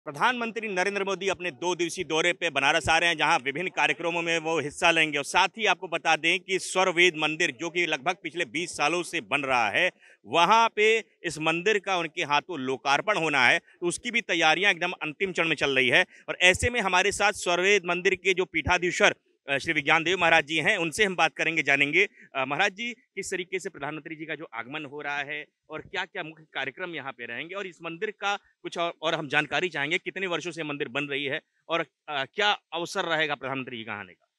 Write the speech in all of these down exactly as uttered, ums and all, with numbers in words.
प्रधानमंत्री नरेंद्र मोदी अपने दो दिवसीय दौरे पे बनारस आ रहे हैं, जहां विभिन्न कार्यक्रमों में वो हिस्सा लेंगे। और साथ ही आपको बता दें कि स्वरवेद मंदिर, जो कि लगभग पिछले बीस सालों से बन रहा है, वहां पे इस मंदिर का उनके हाथों लोकार्पण होना है। तो उसकी भी तैयारियां एकदम अंतिम चरण में चल रही है। और ऐसे में हमारे साथ स्वरवेद मंदिर के जो पीठाधीश्वर अ, श्री विज्ञान देव महाराज जी हैं, उनसे हम बात करेंगे, जानेंगे। अ, महाराज जी, किस तरीके से प्रधानमंत्री जी का जो आगमन हो रहा है और क्या क्या मुख्य कार्यक्रम यहाँ पे रहेंगे, और इस मंदिर का कुछ और, और हम जानकारी चाहेंगे, कितने वर्षों से मंदिर बन रही है और अ, क्या अवसर रहेगा प्रधानमंत्री जी का आने का।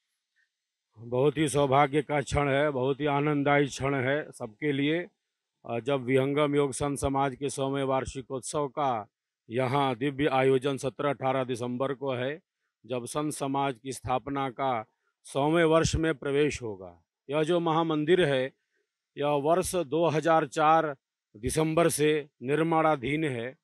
बहुत ही सौभाग्य का क्षण है, बहुत ही आनंददायी क्षण है सबके लिए। अ, जब विहंगम योग संत समाज के सौवें वार्षिकोत्सव का यहाँ दिव्य आयोजन सत्रह अठारह दिसंबर को है, जब संत समाज की स्थापना का सौवें वर्ष में प्रवेश होगा। यह जो महामंदिर है, यह वर्ष दो हज़ार चार दिसंबर से निर्माणाधीन है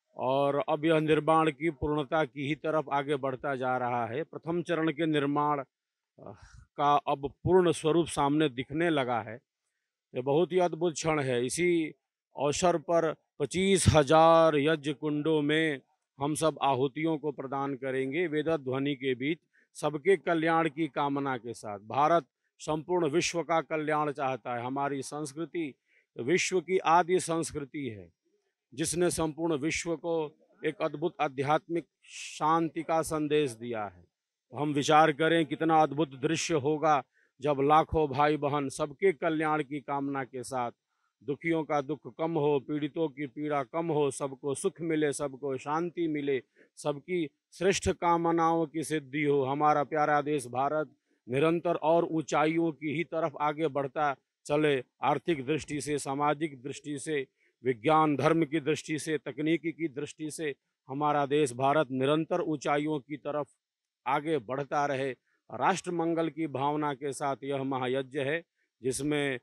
और अब यह निर्माण की पूर्णता की ही तरफ आगे बढ़ता जा रहा है। प्रथम चरण के निर्माण अ, का अब पूर्ण स्वरूप सामने दिखने लगा है। ये बहुत ही अद्भुत क्षण है। इसी अवसर पर पच्चीस हजार यज्ञ कुंडों में हम सब आहुतियों को प्रदान करेंगे, वेद ध्वनि के बीच, सबके कल्याण की कामना के साथ। भारत संपूर्ण विश्व का कल्याण चाहता है। हमारी संस्कृति विश्व की आदि संस्कृति है, जिसने संपूर्ण विश्व को एक अद्भुत आध्यात्मिक शांति का संदेश दिया है। तो हम विचार करें कितना अद्भुत दृश्य होगा जब लाखों भाई बहन सबके कल्याण की कामना के साथ, दुखियों का दुख कम हो, पीड़ितों की पीड़ा कम हो, सबको सुख मिले, सबको शांति मिले, सबकी श्रेष्ठ कामनाओं की सिद्धि हो। हमारा प्यारा देश भारत निरंतर और ऊंचाइयों की ही तरफ आगे बढ़ता चले। आर्थिक दृष्टि से, सामाजिक दृष्टि से, विज्ञान धर्म की दृष्टि से, तकनीकी की दृष्टि से हमारा देश भारत निरंतर ऊंचाइयों की तरफ आगे बढ़ता रहे। राष्ट्र मंगल की भावना के साथ यह महायज्ञ है, जिसमें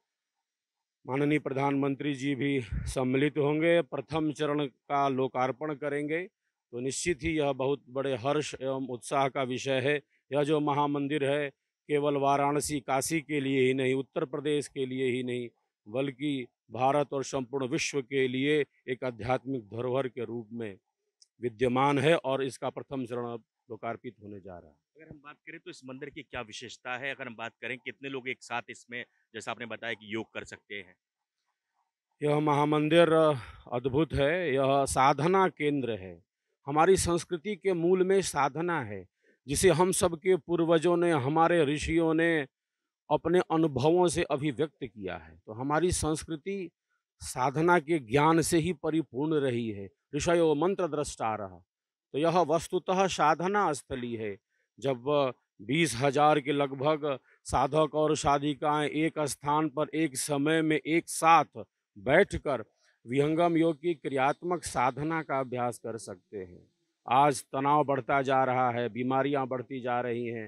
माननीय प्रधानमंत्री जी भी सम्मिलित होंगे, प्रथम चरण का लोकार्पण करेंगे। तो निश्चित ही यह बहुत बड़े हर्ष एवं उत्साह का विषय है। यह जो महामंदिर है, केवल वाराणसी काशी के लिए ही नहीं, उत्तर प्रदेश के लिए ही नहीं, बल्कि भारत और संपूर्ण विश्व के लिए एक आध्यात्मिक धरोहर के रूप में विद्यमान है और इसका प्रथम चरण अब लोकार्पित होने जा रहा है। अगर हम बात करें तो इस मंदिर की क्या विशेषता है, अगर हम बात करें कितने लोग एक साथ इसमें, जैसा आपने बताया, कि योग कर सकते हैं। यह महामंदिर अद्भुत है। यह साधना केंद्र है। हमारी संस्कृति के मूल में साधना है, जिसे हम सबके पूर्वजों ने, हमारे ऋषियों ने अपने अनुभवों से अभिव्यक्त किया है। तो हमारी संस्कृति साधना के ज्ञान से ही परिपूर्ण रही है। ऋषयो मंत्र द्रष्टारः। तो यह वस्तुतः साधना स्थली है। जब बीस हजार के लगभग साधक और साधिकाएं एक स्थान पर एक समय में एक साथ बैठकर विहंगम योग की क्रियात्मक साधना का अभ्यास कर सकते हैं। आज तनाव बढ़ता जा रहा है, बीमारियां बढ़ती जा रही हैं,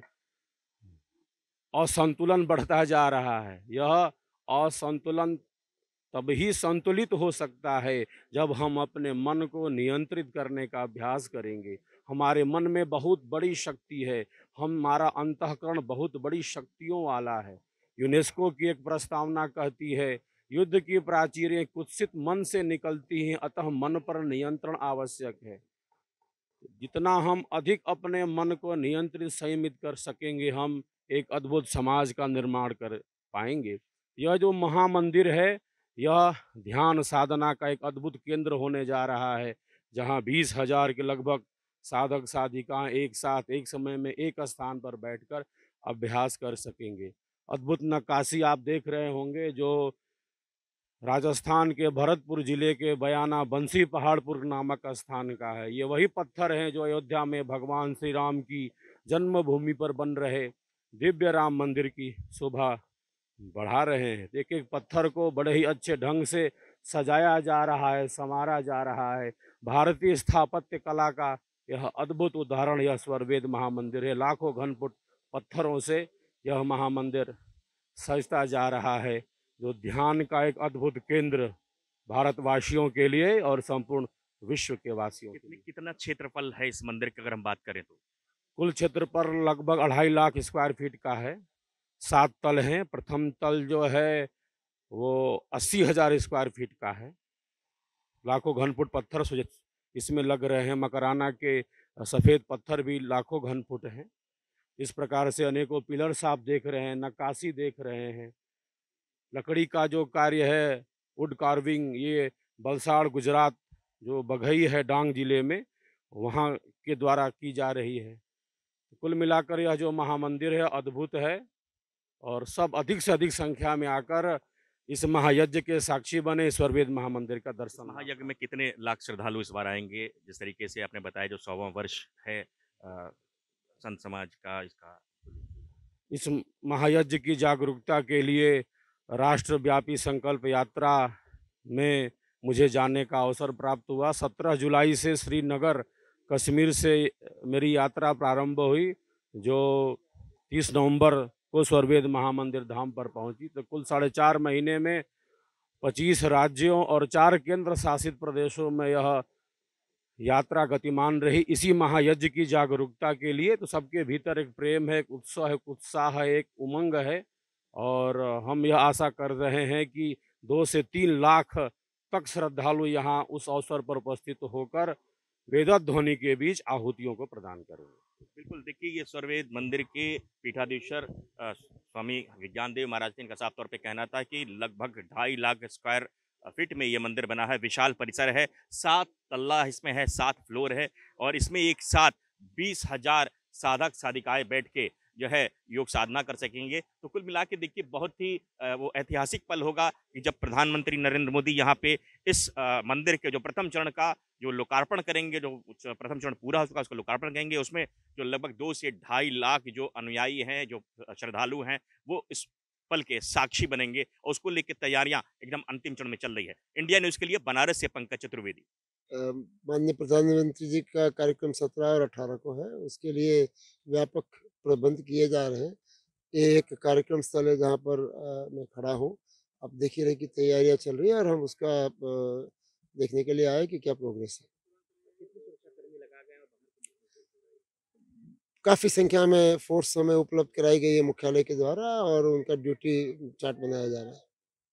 असंतुलन बढ़ता जा रहा है। यह असंतुलन तभी संतुलित हो सकता है जब हम अपने मन को नियंत्रित करने का अभ्यास करेंगे। हमारे मन में बहुत बड़ी शक्ति है। हमारा अंतःकरण बहुत बड़ी शक्तियों वाला है। यूनेस्को की एक प्रस्तावना कहती है, युद्ध की प्राचीरें कुत्सित मन से निकलती हैं, अतः मन पर नियंत्रण आवश्यक है। जितना हम अधिक अपने मन को नियंत्रित संयमित कर सकेंगे, हम एक अद्भुत समाज का निर्माण कर पाएंगे। यह जो महामंदिर है, यह ध्यान साधना का एक अद्भुत केंद्र होने जा रहा है, जहाँ बीस हजार के लगभग साधक साधिकाएं एक साथ एक समय में एक स्थान पर बैठकर अभ्यास कर सकेंगे। अद्भुत नक्काशी आप देख रहे होंगे, जो राजस्थान के भरतपुर जिले के बयाना बंसी पहाड़पुर नामक स्थान का है। ये वही पत्थर हैं जो अयोध्या में भगवान श्री राम की जन्मभूमि पर बन रहे दिव्य राम मंदिर की शोभा बढ़ा रहे हैं। एक एक पत्थर को बड़े ही अच्छे ढंग से सजाया जा रहा है, संवारा जा रहा है। भारतीय स्थापत्य कला का यह अद्भुत उदाहरण यह स्वरवेद महामंदिर है। लाखों घन फुट पत्थरों से यह महामंदिर सजता जा रहा है, जो ध्यान का एक अद्भुत केंद्र भारतवासियों के लिए और संपूर्ण विश्व के वासियों के कितनी लिए। कितना क्षेत्रफल है इस मंदिर का, अगर हम बात करें तो। कुल क्षेत्र पर लगभग अढ़ाई लाख स्क्वायर फीट का है। सात तल हैं। प्रथम तल जो है वो अस्सी हजार स्क्वायर फीट का है। लाखों घन फुट पत्थर से इसमें लग रहे हैं। मकराना के सफ़ेद पत्थर भी लाखों घन फुट हैं। इस प्रकार से अनेकों पिलर्स आप देख रहे हैं, नक्काशी देख रहे हैं। लकड़ी का जो कार्य है, वुड कार्विंग, ये वलसाड़ गुजरात जो बघई है डांग जिले में, वहाँ के द्वारा की जा रही है। कुल मिलाकर यह जो महामंदिर है अद्भुत है और सब अधिक से अधिक संख्या में आकर इस महायज्ञ के साक्षी बने, स्वर्वेद महामंदिर का दर्शन। महायज्ञ में कितने लाख श्रद्धालु इस बार आएंगे? जिस तरीके से आपने बताया जो सौवां वर्ष है अ, संत समाज का इसका। इस महायज्ञ की जागरूकता के लिए राष्ट्रव्यापी संकल्प यात्रा में मुझे जाने का अवसर प्राप्त हुआ। सत्रह जुलाई से श्रीनगर कश्मीर से मेरी यात्रा प्रारंभ हुई, जो तीस नवंबर को स्वर्वेद महामंदिर धाम पर पहुंची। तो कुल साढ़े चार महीने में पच्चीस राज्यों और चार केंद्र शासित प्रदेशों में यह यात्रा गतिमान रही। इसी महायज्ञ की जागरूकता के लिए तो सबके भीतर एक प्रेम है, एक उत्साह है, एक उत्साह है, एक उमंग है और हम यह आशा कर रहे हैं कि दो से तीन लाख तक श्रद्धालु यहाँ उस अवसर पर उपस्थित होकर वेदोक्त ध्वनि के बीच आहुतियों को प्रदान करेंगे। बिल्कुल, देखिए ये स्वर्वेद मंदिर के पीठाधीश्वर अ, स्वामी विज्ञानदेव महाराज का इनका साफ तौर पे कहना था कि लगभग ढाई लाख स्क्वायर फीट में ये मंदिर बना है। विशाल परिसर है, सात तल्ला इसमें है, सात फ्लोर है और इसमें एक साथ बीस हजार साधक साधिकाएं बैठ के जो है योग साधना कर सकेंगे। तो कुल मिला के देखिए बहुत ही अ, वो ऐतिहासिक पल होगा कि जब प्रधानमंत्री नरेंद्र मोदी यहाँ पे इस अ, मंदिर के जो प्रथम चरण का जो लोकार्पण करेंगे, जो उस प्रथम चरण पूरा हो चुका है उसका लोकार्पण करेंगे। उसमें जो लगभग दो से ढाई लाख जो अनुयायी हैं, जो श्रद्धालु हैं, वो इस पल के साक्षी बनेंगे और उसको लेकर तैयारियां एकदम अंतिम चरण में चल रही है। इंडिया न्यूज के लिए बनारस से पंकज चतुर्वेदी। अ, माननीय प्रधानमंत्री जी का कार्यक्रम सत्रह और अठारह को है, उसके लिए व्यापक प्रबंध किए जा रहे हैं। ये एक कार्यक्रम स्थल है जहाँ पर अ, मैं खड़ा हूँ। आप देख ही रहे कि तैयारियां चल रही है और हम उसका अ, देखने के लिए आए कि क्या प्रोग्रेस है। काफ़ी संख्या में फोर्स हमें उपलब्ध कराई गई है मुख्यालय के द्वारा और उनका ड्यूटी चार्ट बनाया जा रहा है।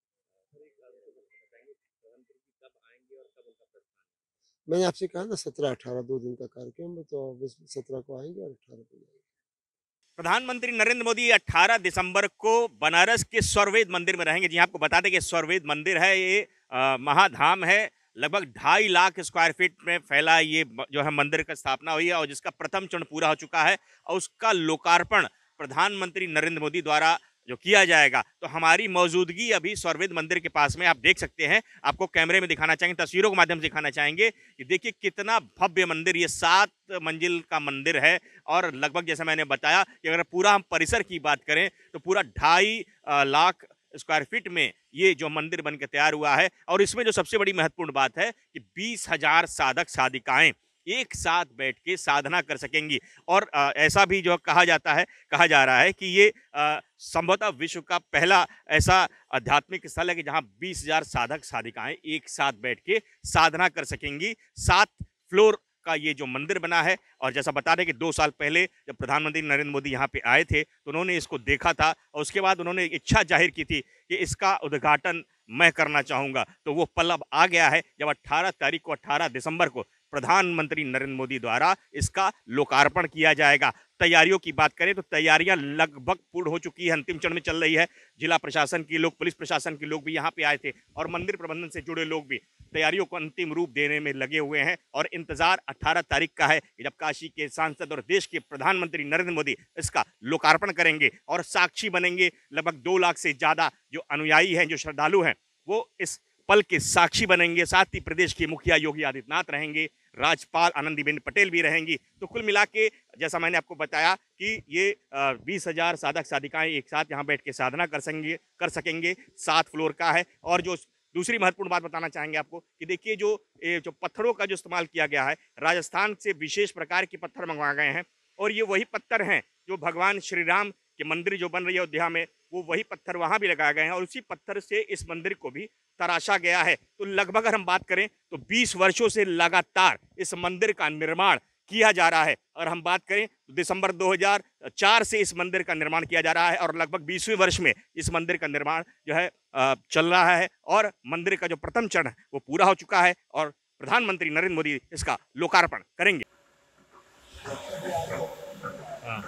मैंने आपसे कहा ना सत्रह अठारह दो दिन का कार्यक्रम है, तो ऑब्वियसली सत्रह को आएंगे और अठारह को जाएंगे। प्रधानमंत्री नरेंद्र मोदी अठारह दिसंबर को बनारस के स्वर्वेद मंदिर में रहेंगे। जी आपको बता दें कि स्वर्वेद मंदिर है, ये अ, महाधाम है। लगभग ढाई लाख स्क्वायर फीट में फैला ये जो है मंदिर का स्थापना हुई है और जिसका प्रथम चरण पूरा हो चुका है और उसका लोकार्पण प्रधानमंत्री नरेंद्र मोदी द्वारा जो किया जाएगा। तो हमारी मौजूदगी अभी स्वर्वेद मंदिर के पास में आप देख सकते हैं। आपको कैमरे में दिखाना चाहेंगे, तस्वीरों के माध्यम से दिखाना चाहेंगे कि देखिए कितना भव्य मंदिर, ये सात मंजिल का मंदिर है और लगभग जैसा मैंने बताया कि अगर पूरा हम परिसर की बात करें तो पूरा ढाई लाख स्क्वायर फीट में ये जो मंदिर बन के तैयार हुआ है। और इसमें जो सबसे बड़ी महत्वपूर्ण बात है कि बीस हजार साधक साधिकाएं एक साथ बैठ के साधना कर सकेंगी। और आ, ऐसा भी जो कहा जाता है, कहा जा रहा है कि ये संभवतः विश्व का पहला ऐसा आध्यात्मिक स्थल है कि जहां बीस हजार साधक साधिकाएं एक साथ बैठ के साधना कर सकेंगी। सात फ्लोर का ये जो मंदिर बना है और जैसा बता दें कि दो साल पहले जब प्रधानमंत्री नरेंद्र मोदी यहाँ पे आए थे तो उन्होंने इसको देखा था और उसके बाद उन्होंने इच्छा जाहिर की थी कि इसका उद्घाटन मैं करना चाहूँगा। तो वो पल अब आ गया है जब अट्ठारह तारीख को अट्ठारह दिसंबर को प्रधानमंत्री नरेंद्र मोदी द्वारा इसका लोकार्पण किया जाएगा। तैयारियों की बात करें तो तैयारियां लगभग पूर्ण हो चुकी है, अंतिम चरण में चल रही है। जिला प्रशासन के लोग, पुलिस प्रशासन के लोग भी यहाँ पे आए थे और मंदिर प्रबंधन से जुड़े लोग भी तैयारियों को अंतिम रूप देने में लगे हुए हैं और इंतजार अठारह तारीख का है कि जब काशी के सांसद और देश के प्रधानमंत्री नरेंद्र मोदी इसका लोकार्पण करेंगे और साक्षी बनेंगे। लगभग दो लाख से ज्यादा जो अनुयायी हैं, जो श्रद्धालु हैं, वो इस पल के साक्षी बनेंगे। साथ ही प्रदेश के मुखिया योगी आदित्यनाथ रहेंगे, राज्यपाल आनंदीबेन पटेल भी रहेंगी। तो कुल मिला के जैसा मैंने आपको बताया कि ये बीस हजार साधक साधिकाएं एक साथ यहाँ बैठ के साधना कर सकेंगे कर सकेंगे सात फ्लोर का है। और जो दूसरी महत्वपूर्ण बात बताना चाहेंगे आपको कि देखिए जो जो पत्थरों का जो इस्तेमाल किया गया है, राजस्थान से विशेष प्रकार के पत्थर मंगवाए गए हैं और ये वही पत्थर हैं जो भगवान श्री राम के मंदिर जो बन रही है अयोध्या में, वो वही पत्थर वहाँ भी लगाए गए हैं और उसी पत्थर से इस मंदिर को भी तराशा गया है। तो लगभग अगर हम बात करें तो बीस वर्षों से लगातार इस मंदिर का निर्माण किया जा रहा है। और हम बात करें तो दिसंबर दो हज़ार चार से इस मंदिर का निर्माण किया जा रहा है और लगभग बीसवें वर्ष में इस मंदिर का निर्माण जो है चल रहा है और मंदिर का जो प्रथम चरण है वो पूरा हो चुका है और प्रधानमंत्री नरेंद्र मोदी इसका लोकार्पण करेंगे। हाँ।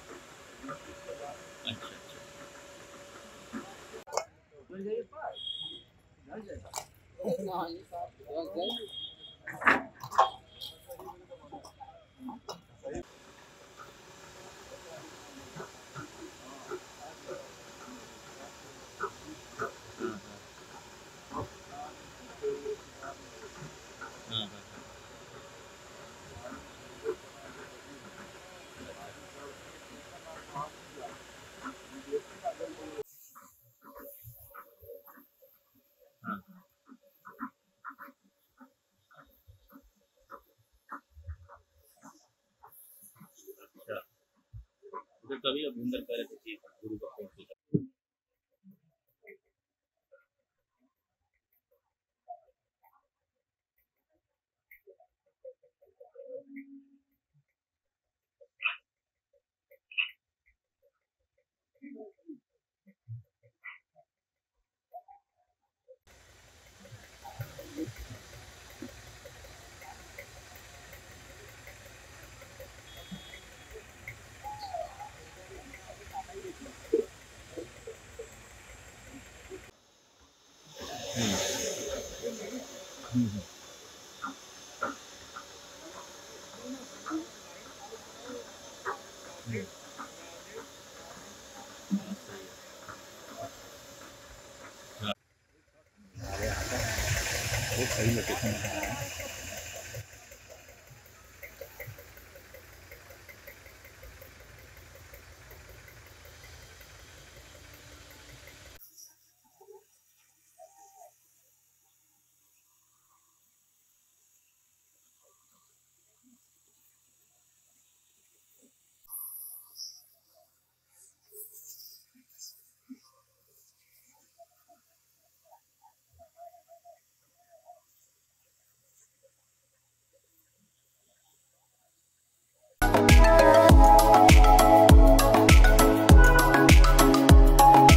कभी अभिनंदन करे थे गुरु का। हम्म।